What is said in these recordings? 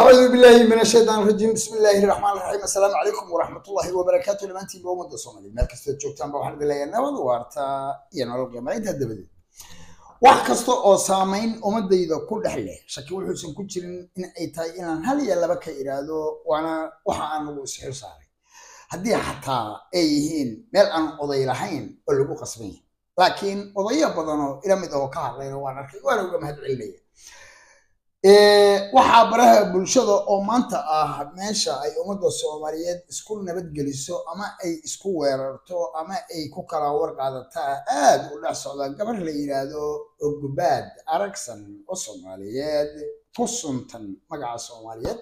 أعوذ بالله من الشيطان الرجيم بسم الله الرحمن الرحيم السلام عليكم ورحمة الله وبركاته لما أنتي بومد الصومالي ما كستو جوكتان بوحنا دلائي النوض وارتا ينالو جمعين هدبدي wax kasta oo saameyn umadayda ku dhaxleh shaki wuxuu ku jirin in ay tahay inaan hal iyo laba ka iraado waana waxa aan ugu isxil saaray hadii xataa ay yihiin meel aan oday lahayn oo lagu qasbay laakiin odayo badan oo ila mid oo ka hadlayna waan arkay waan uga mahad celinaya waxa baraha bulshada oo maanta ah meesha ay ummadda Soomaaliyeed isku nabad geliso ama ay isku weerarto ama ay ku kala warqaadataa aad u dhax socda gabar la yiraahdo Ogbaad Aragsan oo Soomaaliyeed ku suntan magaca Soomaaliyeed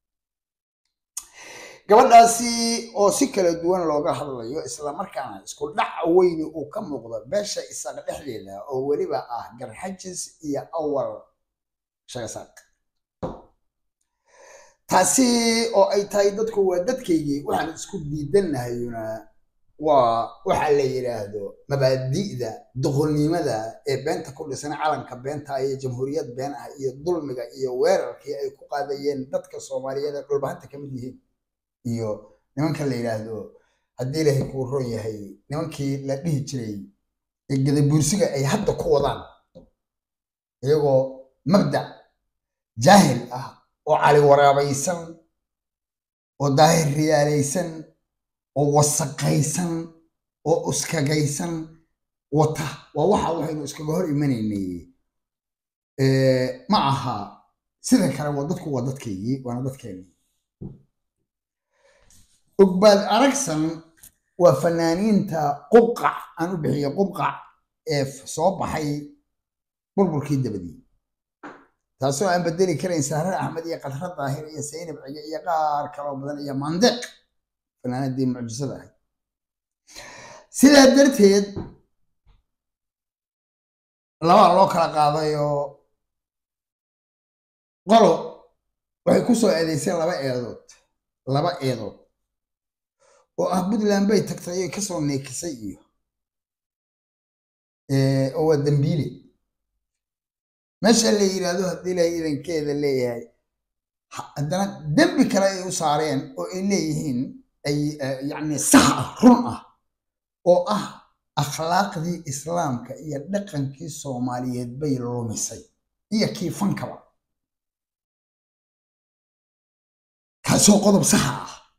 gabadhaasi oo si kala duwan looga hadlayo isla markaana isku dhac weyn uu ka muuqdo beesha isaga dhexdeeda oo waliba ah garxajis iyo awal shaqaq taasi oo ay tahay dadku waa dadkeygii waxaan isku diidanahayuna waa waxa la yiraahdo mabaadi'da duqulnimada ee beenta ku dhisan calanka beenta ee jamhuuriyad been ah iyo dulmiga iyo weerarkii ay ku qaadayeen dadka Soomaaliyeed ee dhulbaanta ka mid yihiin iyo nimanka la yiraahdo hadii Ilaahay ku roon yahay nimankii la dhihi jiray ee gadabuursiga ay hadda ku wadaan iyagoo mabda جاهل أو علي ورابيسن أو داهر رياليسن أو وسقيسن أو أسكاجيسن وته ووحى وحين أسكاجهر إيماني معها سيدا كلام ودتكي وأنا ودتكي أقبل أركسن وفنانين تا قبقع أنا بحي قبقع صوب حي بربر كيد بدي تاسو aan bedeli karin Sahra Ahmed iyo Qadra Daahir iyo Saynab Ciga iyo qaar kale badan iyo Mandiq fanaanadii mucjisada ah sida darteed laba loo kala qaadayo qolo waxay ku soo adeysay laba eedood oo ah Puntland bay tagtay ka soo neekisay iyo oo dambiile ماشي اللي يرادو هدي له إذن كذا اللي هي عندنا دم كلا يسارين أو اللي يهين أي يعني صح رمة أو أخلاق ذي إسلام كيدقن كي Soomaaliyeed بي روميسي هي كيف فنكوا كسو قضب صح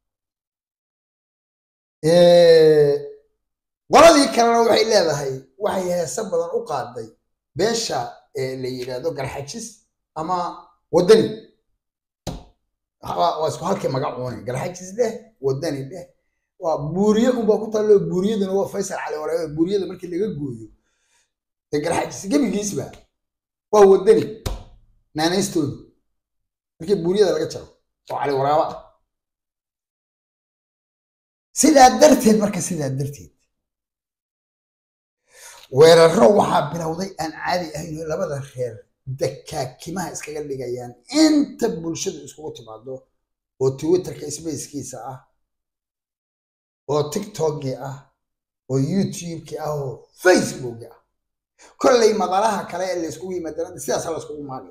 ولدي كانوا وحي لا هاي وحي سبب الأقاضي بيشا اللي يرادو قرحجس أما ودني واسكو هالكي مقعوني قرحجس ده ودني ده وبوريه وباكو طالو بوريه ده هو فيصل على وراء بوريه ده مركي اللي قويو قرحجس جيبي جيسبا ودني نانيستون مركي بوريه ده لقى تشرو وعلى وراء سيدا درتيد مركي سيدا درتيد weerarro waxa bilowday aan caadi ahayn labada reer dakaakimaha iskaga dhigayaan inta bulshada isku timaado oo Twitter-ka Space-kiisa ah oo TikTok-ki ah oo YouTube-ki ah oo Facebook-ki ah kullay madalaha kale ee la isku yimaadaan sidaas la isku maagay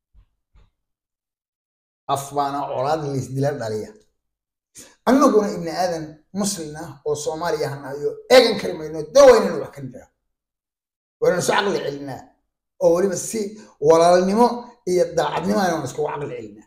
afbaana colaad la isdila dhaliya annaguna ibn aadan muslimna oo Soomaaliya hanayo eegan karimayno dawayna wax ka dhigay وأنا سأعقل علنا أولي بس ولا النمو يدعبني ما أنا مسكو عقل علنا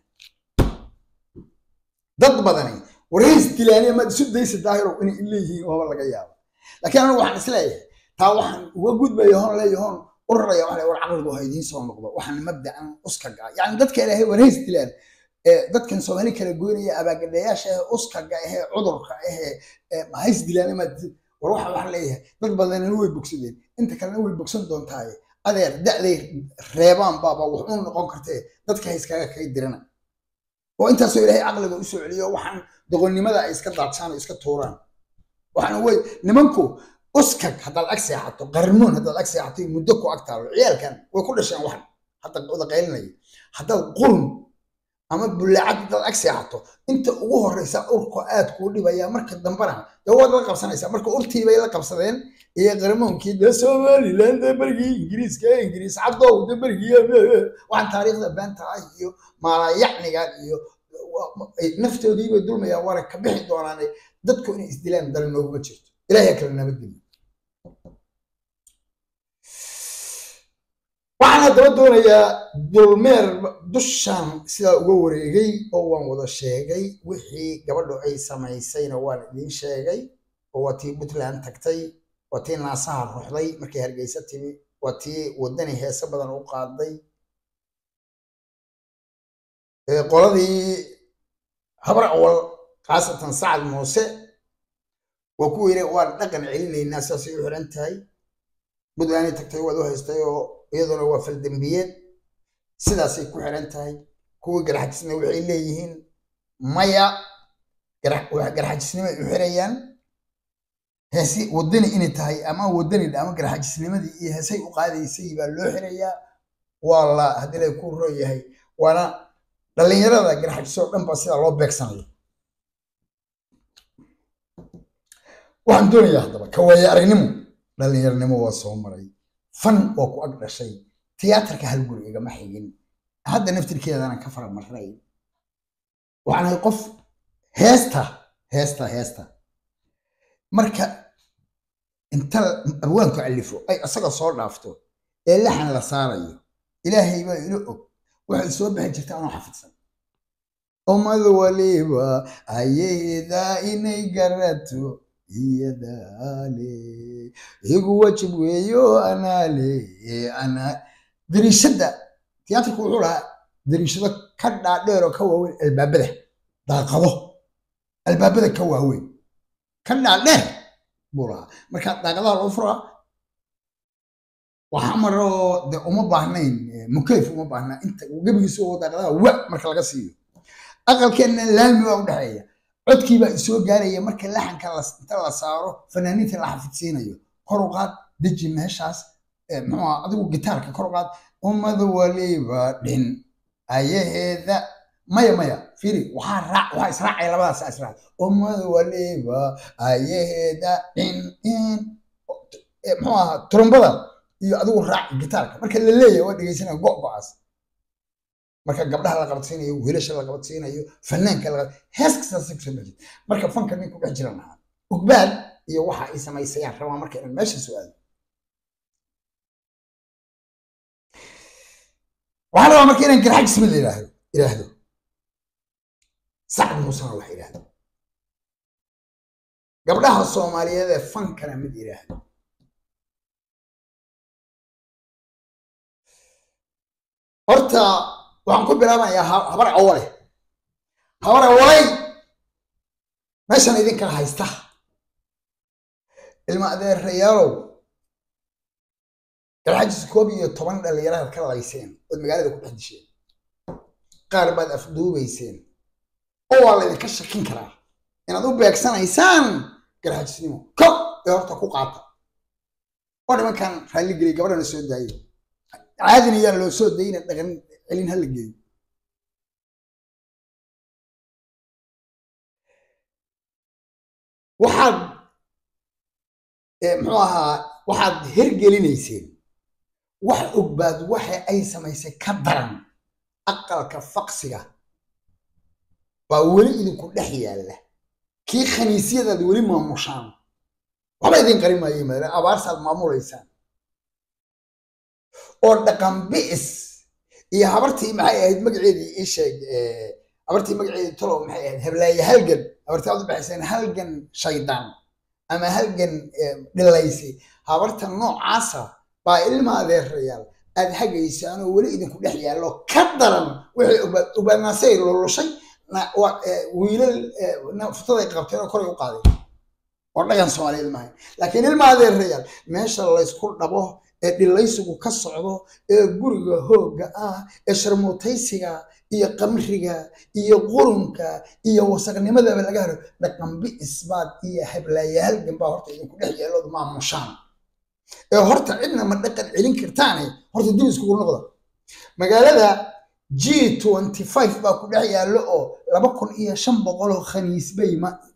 ضد بدني ورئيس تلاني ما تسد ليس الظاهر وإني إليه وهو اللي جايب لكن أنا واحد سلاي تاوحن وجود بيهون لا يهون قرر يا واحد والعقل وهيدين سوى نقطة وحن مبدأ أن أسكر يعني ضد كله هي ورئيس تلاني ضد كان سوالي كله يقولي أبى قدياش أسكر هي عذر هي ما هيس تلاني ما وروح عليها ضد بدن هو بوكسدين انت كان هو بوكسن دونتاي adeer da'day reebaan baba wuxuu noqon kartay dadka iskaga kay dirana oo inta soo ilaahay aqliga u soo celiyo waxaan doqonnimada ay iska daadsan iska tuuraan waxaan way nimanku uskag hadal agsi xato qarmoon hadal agsi xato muddo ku agtaalo ciyalkan way ku dhasheen waxan hadda wada qaylinay hadal qurun ama bullaacad dad ag seexato inta ugu horeysa urku aad kuu dhibaya marka dambana dee waad la qabsanaysaa marka urtii bay la qabsadeen iyo qaramoonkii dee Somaliland dee berigii Ingiriis cadow dee berigii waxaan taariikhda beenta ah iyo maalayacniga iyo naftoodii bay dulmayaan waana ka bixi doonaan dadku inay isdilaan dal nooguma jirto ilaahay kala nabadgeliyo waxaan haddaba doonayaa dulmeer dushaan sidaa uga wareegay oo waan wada sheegay wixii gabadhu ay samaysayna waan idiin sheegay oo waa tii Puntland tagtay waa tii naasaha ruuxday markay Hargeysa timi waa tii wadani heesa badan u qaaday qoladii habar awal khaasatan Sacad Muuse waa ku yiri waan dhaqan celinaynaa saasay u xiran tahay Puntland tagtay wada haystay oo iyaduna waa fal dambiyeed sidaasay ku xiran tahay kuwa garxajisna waxay leeyihiin maya garxajisnimay u xirayaan heesi wadani inay tahay ama wadani ama garxajisnimadii iyo heesay u qaadaysay baa loo xirayaa walla hadii ay ku rooyahay waana dhalinyarada garxajiso dhan ba sida loo beegsanayo waxaan doonayaa haddaba ka waaya aragnimo dhalinyarnimo waa soo maray fan oo ku ag dhashay tiyaatarka hal guri igama xigin hadda naftirkeedana ka fara maray waxaan ahay qof heesta marka inta abwaanku alifo ay asaga soo dhaafto ee laxan la saarayo ilaahay baa ilo og waxay soo bixin jirtaa anoo xafidsan umadu waliba ayada inay garato iyadaale igu wajib weeyo ana dariishada tiyaatarku wuxuu lahaa dariishada ka dhaadheer oo ka waaweyn albaabada ka waaweyn ka dhaadheer buu lahaa marka daaqadaha loo furaa waxa maro de uma baahnayn mukayf uma baahna inta gabigiisu oo daaqadaha marka laga siiyo aqalkeena laami waa u dhaxeeya codkii baa soo gaaraya marka laxanka inta la saaro fanaaniinta la xafidsiinayo kor u qaad deji meeshaas muxuu adigu gitaarka kor u qaad ummadu waliba dhin ayaheeda maya fiiri waxaa israacay labadaas israac ummadu waliba ayaheeda dhin muxuu ahaa turumbada iyo adigu raac gitaarka marka la leeyahay waa dhegeysanaya go'go'aas marka gabdhaha la qabadsiinayo wiilasha la qabadsiinayo fanaanka la hees kasta si ku sameeyay marka fanka nin ku dhex jirana ugbaad iyo waxa ay samaysayaan rabaa marka in meesha su'aal waxa rabaa marka in garxaj isma ilaahdo Sacad Muuse wax ilaahdo gabdhaha Soomaaliyeed ee fankana mid ilaahdo horta waxaan ku bilaabayaa habar awalay meeshan idinka haysta ilma adeerayaalow garxajis 11 dhalinyarada ka layseen oo magaalada ku dhex disheen qaar baad afduubayseen oo waa la idinka shakin karaa inaad u beegsanaysaan garxajisnimo ee horta ku qaata oo nimankan raalli geliya gabadhana soo daayay caadina yaa loo soo dayna dhaqan celin hal geeyo waxaad hergelinayseen wax ogbaad waxa ay samaysay ka daran aqalka faqsiga baa weli idinku dhex yaalla kii khaniisyadaad weli maamushaan waxba idin qarin maayo maadana abaarsaad maamulaysaan oo dhaqan bi'is iyo habartii maxay ahayd magaceedii ii sheeg habartii magaceedii tolo maxay ahayd heblaaye halgan habartii aad u baxayseen halgan shaydaan ama halgan dhilaysi habarta noocaasa baa ilma adeerayaal aad hagaysaan oo weli idinku dhex yaallo ka daran wixii ogaanaasay lulushay wiilal futaday qabteen oo koray u qaaday oo dhaqan Soomaaliyeed maahay laakiin ilma adeerayaal meesha la isku dhabo ee dhilaysigu ka socdo ee guriga hooga ah ee sharmootaysiga iyo qamriga iyo qurunka iyo wasaqnimada laga helo dhaqan bi'isbaad iyo heblaaye halgan baa horta idinku dhex yaalo maamushaan ee horta cidna ma dhaqan celin kartaan horta dib isku noqda magaalada G25 baa ku dhex yaallo oo 2500 khaniis bay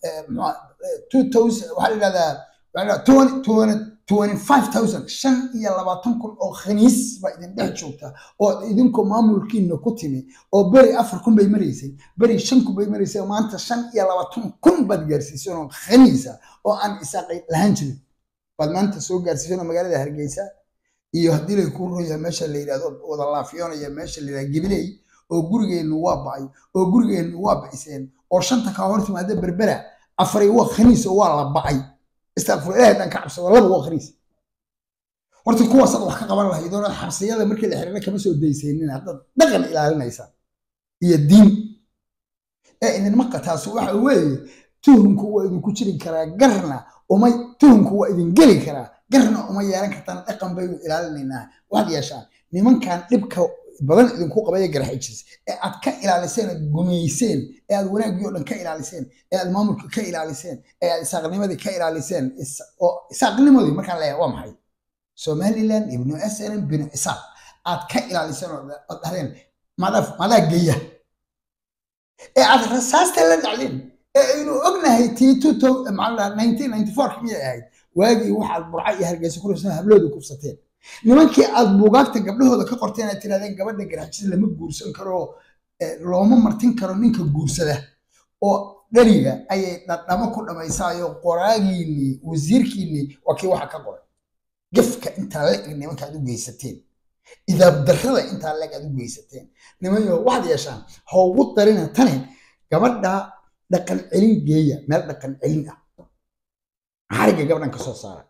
2000 waxa la yiraahdaa 25,000 25,000 oo khaniis baa idin dhex joogta oo idinku maamulkiina ku timi oo bari 4,000 bay mareysay bari 5,000 bay mareysay maanta 25,000 baad gaarsiisay oo khaniisa oo aan isaaqay lahaan jirin baad maanta soo gaarsiisay magaalada Hargeysa iyo hadii ay ku rooyaan meesha la yiraahdo wada laafiyoonaya meesha la yiraahdo Gibiley oo gurigeenu waa bacay oo gurigeenu waa baciseen oo shanta ka hor timaada berbera afari waa khaniis oo waa la bacay استغفر الله دانك عبس والله هو خريس horta kuwaas wax ka qaban lahayd oo xabsiyada markii la xiriirna kama soo deysaynin hadda dhaqan ilaalinaysa iyo diin in ma qataas waxa weeye tuhunku waa idin ku jirin karaa garna uma tuhunku waa idin geli karaa garna uma yeelan kartaan dhaqan bay ilaalinaynaa wax yeeshaan nimankan dhibka badan idin ku qabaya garxijis ee aad ka ilaaliseen gumeyseen ee aad wanaagii oo dhan ka ilaaliseen ee aad maamulka ka ilaaliseen ee aad isaaqnimadii ka ilaaliseen oo isaaqnimadii markaan leeyahay waa maxay Somaliland ibnu SNM binu isaaq aad ka ilaaliseen oo dhahdeen madaa geeya ee aad rasaasta la dhacdeen ee inuu ognahay tii 1994 kii ahayd waagii waxaad burca iyo Hargeysa ku rusnaa habloodu kufsateen nimankii aad buugaagta gabdhahooda ka qorteen ay tiraadeen gabadha garxajis lama guursan karo looma martin karo ninka guursada oo dhaliga ayay dhadhamo ku dhamaysayo qoraagiini wasiirkiini waa kii waxa ka qoray gafka inta la nimanka aad u geysateen ida darrada inta la aad u geysateen nimanyo waxad yeeshaan hoogu darina tani gabadha dhaqan celin geeya meel dhaqan celin ah xariga gabadhan ka soo saara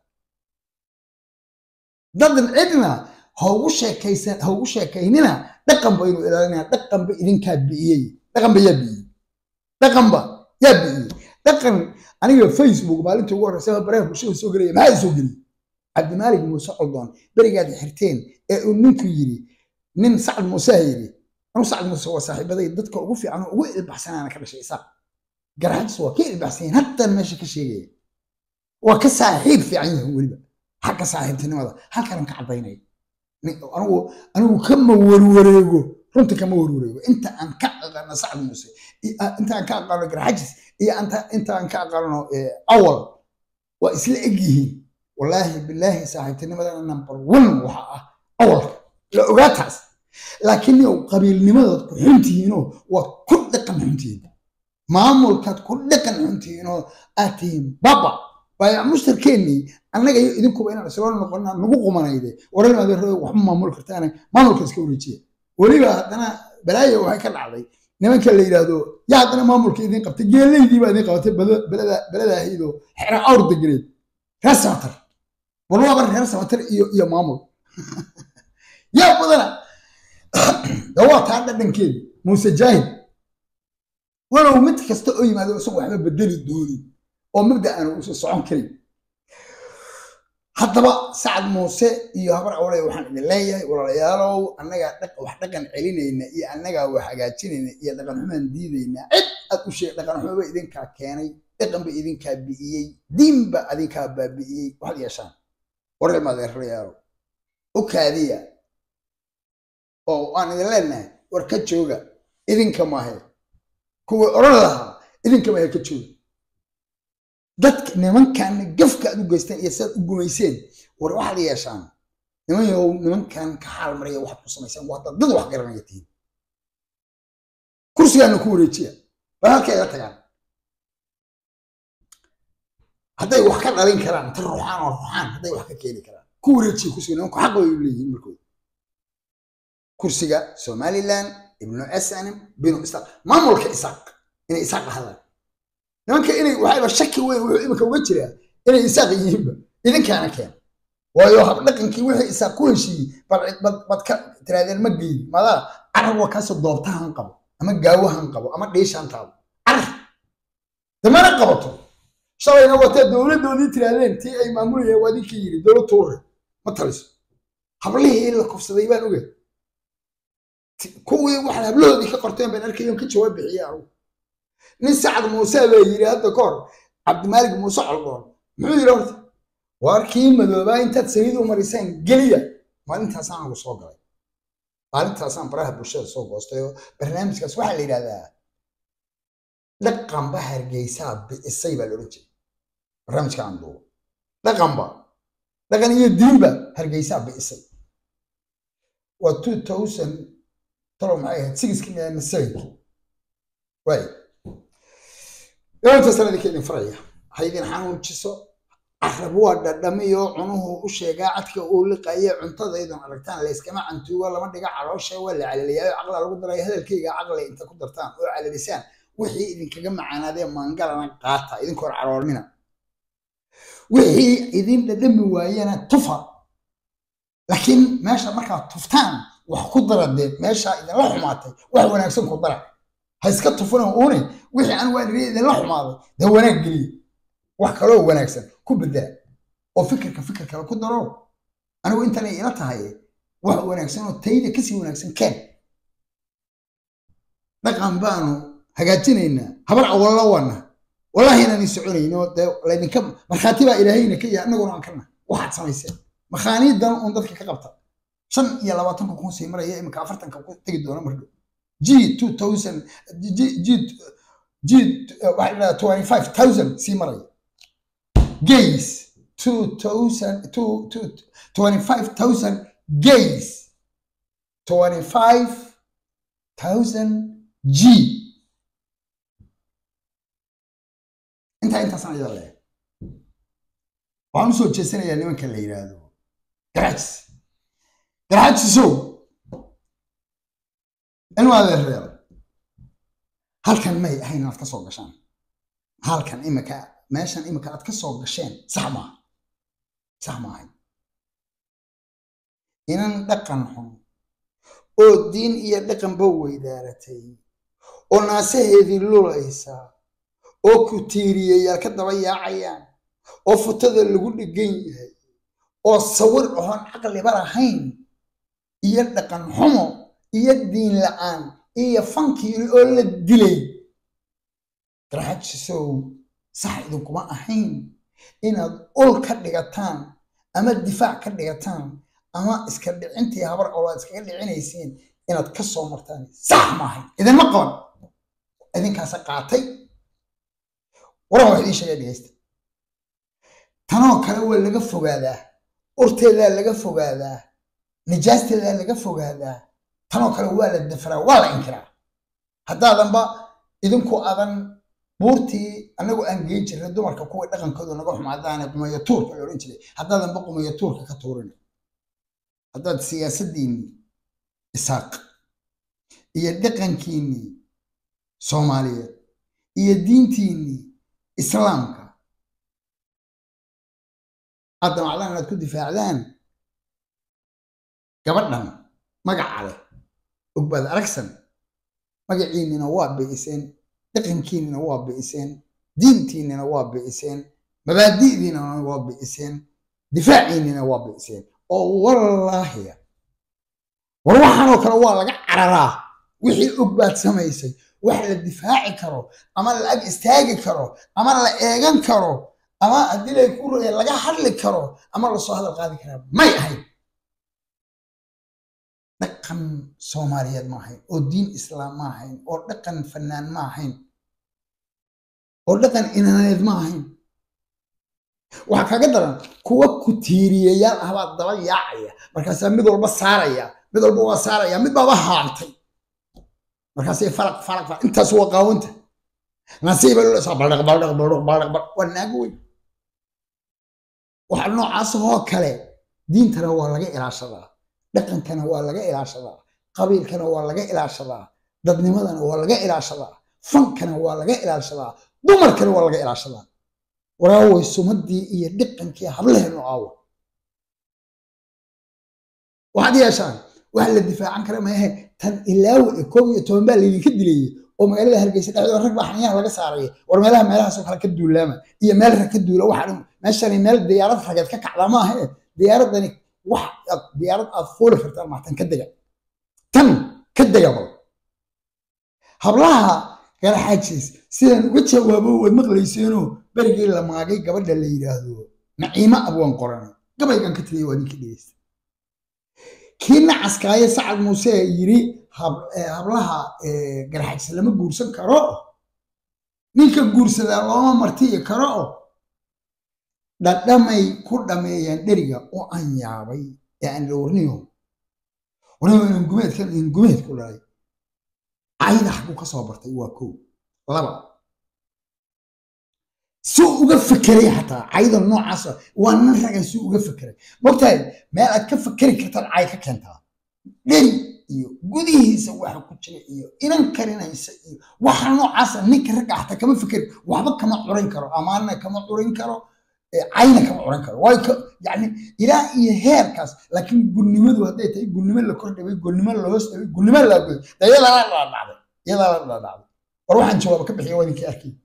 dadan cidna hoogu sheekaynina dhaqan baynu ilaalinaa dhaqan ba idinka biiyay dhaqan ba yabi dhaqan aniga Facebook maalintii ugu horeysay baraha bulshada soo galay maxay soo galay Cabdi Maalig Muuse Caldon barigaad xirteen ee uu ninku yiri nin Sacad Muuse yiri anu Sacad Muuse waa saaxiibaday dadka ugu fiican oo ugu ilbaxsanaana ka dhashay isaaq garxajis waa ka ilbaxsan hatta meesha ka sheegay waa ka saaxiib fiican yahay waliba xagga saaxiibtinimada halkan ka cadeynay anigu kama warwareego runta kama warwareego inta aan ka aqaano Sacad Muuse inta aan ka aqaano garxajis iyo inta aan ka aqaano awal waa isla egyihiin wallahi billahi saaxiibtinimada number 1 waxa ah awal la ogaataas laakiin uu qabiilnimada ku xuntiino waa ku dhaqan xuntiin maamulkaad ku dhaqan xuntiin oo aatiin baba baa mushtarkeeni annaga iyo idinkuba inaan soo noqonnaa nagu qumanayde waran aad wax maamul kartaan maamulka iska wareejiye waliba hadana balaayo waxay ka dhacday nimanka la yiraahdo yaa hadana maamulka idin qabtay geeleydii baa idin qabatay balada ahiido xira awr degreed rasatar walba rasatar iyo maamul yaa badana dawaa dhankeen Muuse Jaahid walow mid kasta oo yimaado isagoo waxba bedeli dooni oo mabda aan u soo socon karin haddaba Sacad Muuse iyo habar awlay waxaan idin leeyahay walaalayaalow annaga wax dhaqan celinayna iyo annaga wax hagaajinayna iyo dhaqan xumaan diidayna cid aad u sheeg dhaqan xumaan bay idinka keenay dhaqan bay idinka bi'iyay diinba idinka baabi'iyay wax yeeshaan waray ma deerayaalo oo kaadiya oo aan idin leenahay war ka jooga idinka maahay kuwa oran lahaa idinka maahay ka jooga dadka nimankan gafka aad u geysteen iyo sad u gumeyseen war waxa la yeeshaan nimankan ka xal maraya wax ku sameeysan waa dad wax garanaytiin kursigan ku wareejiya halkay tagaan hadday wax ka dhalin karaan ruuxaan hadday wax ka keeni karaan ku wareejiya kursigan ku xaq way u leeyihiin markuu kursiga Somaliland ibnu SNM binu isaaq maamulka isaaq inay isaaq hadaan nimanka inay waxayba shaki weyn wuxuu imika uga jiraa inay isaaq yihiinba idinkaana keen waayo hab dhaqankii wixii isaaq ku heshiiyey bad ka tiraadeen ma geeyay mada arag waa kaasoo doobtahan qabo ama gaawahan qabo ama dheeshan taabo arag damana qabato shalayna wata dawladoodii tiraadeen tii ay maamulayeen wadinka yiri dawlad tuure ma taliso hablihii la kufsaday baan ogeey kuwii waxa habloodii ka qorteen baan arkayo ka jawaab bixiyay nin Sacad Muuse baa yiri hadda koor Cabdi Maalig Muuse Caldon muxuu yiri horta warkii madooba intaad sariid u mariseen geliya maalintaas aan ugu soo galay maalintaasaan baraha bulshada soo goostayo barnaamijkaas waxaa la yidhahdaa dhaqanba hargeysaa bi'isay baa loola jeeda barnaamijka aan duubo dhaqan iyo diinba hargeysaa bi'isay waa 2000 tolo maxay ahayd 6 waay inta sanadii ka idin faraya haydin xanuujiso أخرب واحد دميو عنه وشيء قاعد كأقول قاية عنتظر إذا عرفتان ليس كما عنتوا ولا ما دقع على شيء ولا على اللي عقل القدرة هذا الكي عقل أنت قدرتان وعلى لسان وحي إذا كجمع أنا ذي ما نقال أنا قاطع إذا كور عرور منا وحي إذا دم ويانا طفى لكن ماشى مركا طفتان وقدرة دي ماشى إذا لحماتي وهو نفسه قدرة هسكت طفنا وأوني وحي أنا وين إذا لحماتي ده هو نقلي وحكلوه ونكسر كبدا وفكر كلا كدرو أنا وأنت اللي إلتها هي ونكسر وتيجي كسي ونكسر كان نقام بانو هجاتنا إننا هبر والله والله هنا نسعوني إنه لأن كم مخاطبة إلهينا كي نقول عن كلنا واحد سميسين مخانيد دان وندك كقبطة شن يلا واتن كون سيمرة يا إما كافرتن كون تجدونه مرد جي 2000 جي 25000 سيمرة gays 25,000 gays 25,000 G انت صار يلا وعم سو تشسنا يا نمن كلا يرادو قرعت سو انو هذا الريال هل كان مي هينا كسو غشان هل كان إمك ماشان إمك أتكسر قشين صح معي إن دقنهم أو الدين إيا دقن بوي دارتي أو ناسه ذي اللوليسا أو كتيريا يا كدبا يا عيان أو فتذا اللي قول الجين أو الصور أهان عقل براهين إيا دقنهم إيا الدين لآن إيا فانكي يقول الدلي راح تسوي صح إذنكم أحين إن أول كدقتان أما الدفاع كدقتان أما إسكال أنت يا هبر أولاد إسكال عينيسين إن تكسروا مرتين صح معي إذا ما قال إذن كاسقاتي وروح هذه شيء بيست تناو كلو اللي قفوا هذا أرتي اللي قفوا هذا نجاستي اللي قفوا هذا تناو كلو ولا الدفرة ولا إنكار هذا ذنبا إذنكم أذن بورتي أنا أنجيج الدمر كقوة دقن كذا نروح مع ذانا بما يطور في الأورنجلي هذا ذنبقوا ما يطور كتورنا هذا السياسة ديني إساق يدقن كيني صومالية يدين تيني إسلامك هذا معلن تكون دفاعلان قبلنا ما قاعد أقبل أركسن ما قاعدين نواب بإسين دقنكين نواب بإسين دينتين نواب بإسين مبادئنا نواب بإسين دفاعين نواب بإسين والله يا وروحنا كروا لقى عررا وحي أقبات سميسي وحي الدفاع كرو أما لقى استاج كرو أما لقى إيجان كرو أما أدلة يكون لقى حل كرو أما الرسول هذا القاضي كرو ما يحيي دقن سوماليات ما هين أو دين إسلام ما هين أو دقن فنان ما هين أو دقن إنانيد ما هين وحكا قدرا كوا كتيريا يا هوا الضوء ياعيا مركز مدول بصاريا مدول بوصاريا مد بابا هارتي مركز فرق انت سوى قاونت نسيب بلغ والناقوي وحال نوعاس هو كله دين ترى waa laga ilaashadaa dhaqankana waa laga ilaashadaa qabiilkana waa laga ilaashadaa dadnimadana waa laga ilaashadaa fankana waa laga ilaashadaa dumarkana waa laga ilaashadaa waraaway sumadii iyo dhaqankii hablaheenu aawa waxaad yeeshaan waxa la difaacan kara ma yahay tan ilaaw koob iyo toban baa leedin ka dilay oo magaalada Hargeysa dhexdeeda rag baxnayaha laga saaray war meelaha soo kala ka duulaama iyo meel rag ka duula waxa meeshani meel diyaarad rageed ka kacda ma aha diyaaradani wax diyaarad aad fuul kartaa ma tan ka degaba hablaha kala xajiis sidaan uga jawaabo way maqlayseeno barigii la maagay gabadha la yiraahdo naciima abwan qoran gabaygan ka tiriyay waa ninka dhigeysta كنا عسكاية سعد موسى يري هبلها جرحت لما جورسن كراء نيك جورسن الله مرتي كراء لما يكون لما يندرجا وأن يعبي يعني لورنيهم ولما نجمد كان نجمد كل هاي عيد حقوق صابرتي وكو لبا سوق فكري حتى عيد النوع عصا وانا رجع سوق فكري مقتل ما أتكفكري كتر عايك كنتها لين جودي سواح كتير إن كرنا يسوي وحنا عصا نك رجع حتى كم فكر وحبك كم عرين كرو أمانة كم عرين كرو عينك كم عرين كرو يعني إلى هيركاس لكن جنمد وهذا تي جنمد لكرد بي جنمد لهوس بي جنمد لا بي ده يلا وروح نشوف بكم بحيوانك أكيد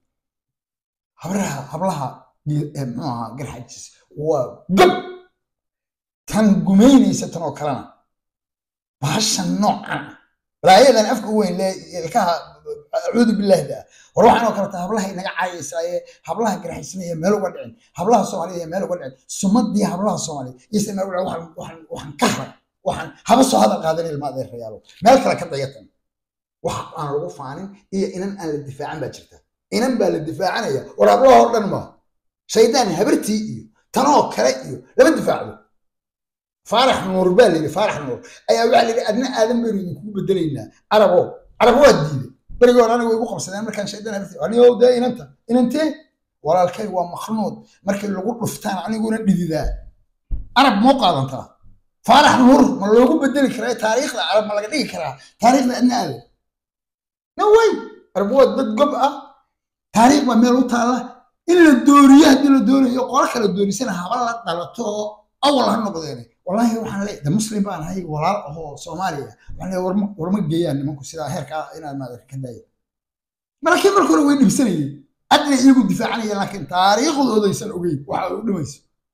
hablaha maaha garxajis waa gab tan gumeynaysa tan oo kalena bahashan noocan balaayadan afka weyn ilkaha acuudu billaah da war waxaan oo kale hablaha inaga caayisay hablaha garxajisnaya meel uga dhicin hablaha Soomaaliyeed meel uga dhicin sumadii hablaha Soomaaliyeed isna waxaan ka haray waxaan haba soo hadal qaadan ilmaade reeyalo meel kale ka dayatan wax aan lagu faanin iyo inan aan la difaacan ba jirta إنن بالدفاع عنيا ورابله هردن ما شيطان هبرتي إيو تناو كلا إيو لما دفاعه فارح نور بالي فارح نور أي أبعلي أدنى آدم بيريد يكون بدليلنا عربو الدين بريقول أنا ويقول 5 سنين مركان شيطان هبرتي أنا يو ده إننت ولا الكي هو مخنوط مركان اللي يقول رفتان أنا يقول ندي ذا عرب موقع أنت فارح نور ما لو يقول بدلي كرا تاريخ العرب ما لقى كرا تاريخ لأن آدم نوي عربو الدقبقة تاريخ ما ميلو تالا إلا الدورية دي الدورية يقولك الدورية سنة هبلا دلتو أول هالنقطة والله روحنا ليه ده مسلم بقى هاي ولا هو صوماليا يعني ورم الجيان ممكن سيدا هيك أنا ما أدري كنداي لكن مركون وين بسنة أدري يقول دفاع عني لكن تاريخ هذا يسأل أبي وحدميس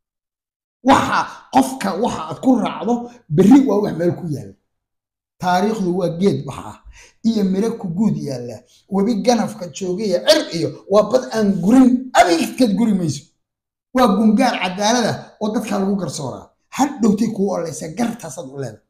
قفك تكون رعضه بالريق وحمل كويال تاريخ هو جد iyo miro ku guud yaala wabi ganafka joogaya cirqiyo waa bad aan gurin abigad guri mayso waa gungaar cadaalada oo dadka lagu garsooraa had dhowtay ku olaysa gartaasad u leedahay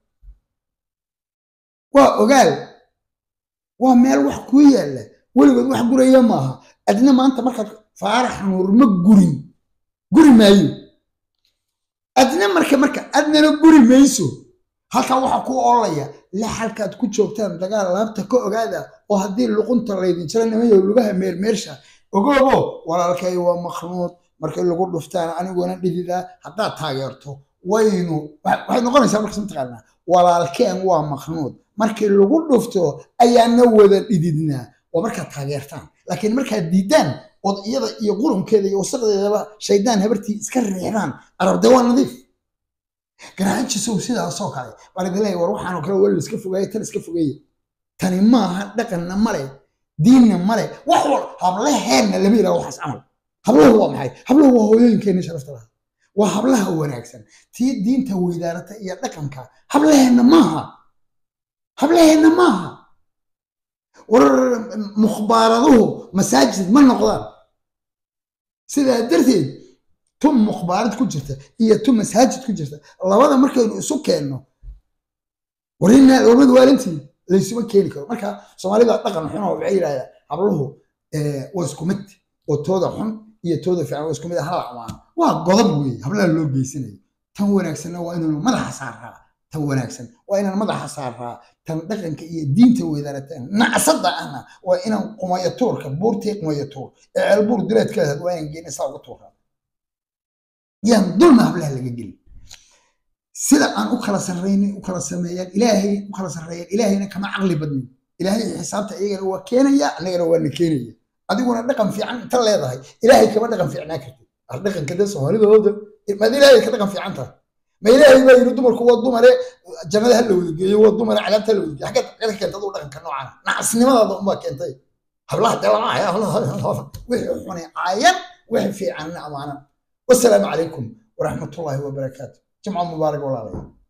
waa ogaal waa meel wax ku yaala waligood wax guraya maaha adna maanta markaad faarax nuur ma guri maayo adna marka adna guri mayso halka waxa ku olaya la halkaad ku joogtaan dagaal laabta ka ogaada oo hadii luqunta leedin jiranayo lugaha meersha ogobo walaalkay waa makhnuud markay lagu dhuftaan aniguna dhidida hadaa taageerto waynu waxay noqonaysaa marka santaaqna walaalkeen waa makhnuud markay lagu dhufto ayaana wada dhididna oo marka taageertaan laakiin marka diidaan oo iyada iyo qurunkeeda iyo wasaqdeeda shaydaan habartii iska reexaan arabda waa nadiif garaaci soo sida soo kale wala bilay war waxaan kale wal iska fogeeyay tan iska fogeeyay tani ma aha dhaqanna male diinna male wax wal hablaheena lama ilaa waxas amal habluhu waa maxay habluhu waa hooyooyinkeena sharafta lahaa waa hablaha wanaagsan tii diinta weydaarata iyo dhaqanka hablaheena maaha war mukhbaaraduhu masaajid ma noqdaan sida darteed tum mukhbaarad ku jirta iyo tum masaajid ku jirta labada markaynu isu keenno warina warmad waalintii la isuma keeni karo marka Soomaalida dhaqan xun oo waxay yiraahdaan habluhu waa isku mid oo tooda xun iyo tooda fiican waa isku mid hal amaan waa godob weey hablaha loo geysanayo tan wanaagsan waa inuu madaxa saaraa tan wanaagsan waa inaan madaxa saaraa tan dhaqanka iyo diinta weedaratan nacasada ahna waa inaan qumayatuurka buurtii qumayatuur eelbuur direedka waa inaan geynaysaa ugu tuuraa yan dulma hablaha laga gelin sida aan u kala sarreeyay u kala sameeyay ilaahay u kala sarreeyay ilaahayna kama aqli badnin ilaahay xisaabta iyagana waa keenaya anagana waa keenaya adiguna dhaqan fiican inta leedahay ilaahay kama dhaqan fiicnaa kartid dhaqanka dad Soomaalidooda ma ilaahay ka dhaqan fiican tahay ما إلهي بيرو دمر كوا دمر جنة هلو يو دمر على تلو حاجات كذا كانت تقول لك كانوا عنا نعسني ما ضم ما كنت هبلاه دلعة يا الله وحنا عاين وحفي عنا أمانة والسلام عليكم ورحمة الله وبركاته جمعة مبارك والله